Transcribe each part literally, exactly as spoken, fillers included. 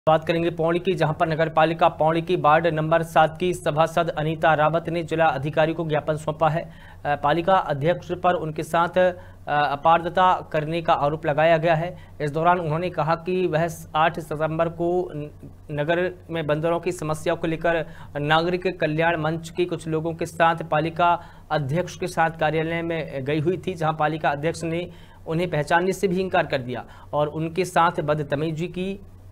बात करेंगे पौड़ी की, जहां पर नगर पालिका पौड़ी की वार्ड नंबर सात की सभासद अनीता रावत ने जिला अधिकारी को ज्ञापन सौंपा है। पालिका अध्यक्ष पर उनके साथ अपारदता करने का आरोप लगाया गया है। इस दौरान उन्होंने कहा कि वह आठ सितंबर को नगर में बंदरों की समस्या को लेकर नागरिक कल्याण मंच के कुछ लोगों के साथ पालिका अध्यक्ष के साथ कार्यालय में गई हुई थी, जहां पालिका अध्यक्ष ने उन्हें पहचानने से भी इनकार कर दिया और उनके साथ बदतमीजी की।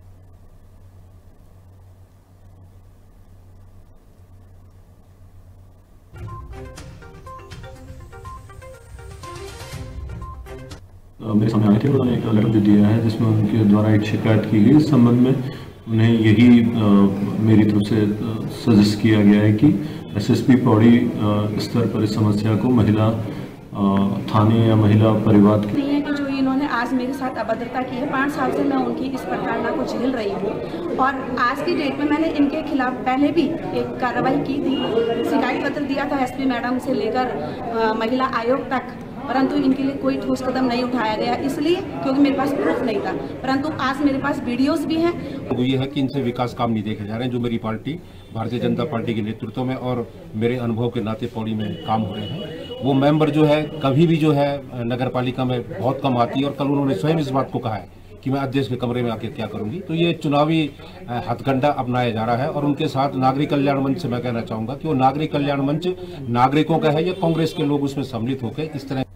मेरे सामने आए थे, उन्होंने एक लेटर दे दिया है जिसमें उनके द्वारा एक शिकायत की गई। इस संबंध में उन्हें यही आ, मेरी तरफ से सजेस्ट किया गया है कि एसएसपी पौड़ी स्तर पर इस समस्या को महिला थाने या महिला परिवार की है कि जो इन्होंने आज मेरे साथ अभद्रता की है। पाँच साल से मैं उनकी इस प्रताड़ना को झेल रही हूँ और आज की डेट में मैंने इनके खिलाफ पहले भी एक कार्रवाई की थी, शिकायत पत्र दिया था एसपी मैडम से लेकर महिला आयोग तक, परंतु इनके लिए कोई ठोस कदम नहीं उठाया गया, इसलिए क्योंकि मेरे पास प्रूफ नहीं था। परंतु आज मेरे पास वीडियोस भी हैं। वो ये है कि इनसे विकास काम नहीं देखे जा रहे हैं जो मेरी पार्टी भारतीय जनता पार्टी के नेतृत्व में और मेरे अनुभव के नाते पौड़ी में काम हो रहे हैं। वो मेंबर जो है कभी भी जो है नगर पालिका में बहुत कम आती है और कल उन्होंने स्वयं इस बात को कहा है कि मैं अध्यक्ष के कमरे में आके क्या करूंगी। तो ये चुनावी हथकंडा अपनाया जा रहा है और उनके साथ नागरिक कल्याण मंच से मैं कहना चाहूंगा कि वो नागरिक कल्याण मंच नागरिकों का है या कांग्रेस के लोग उसमें सम्मिलित होकर इस तरह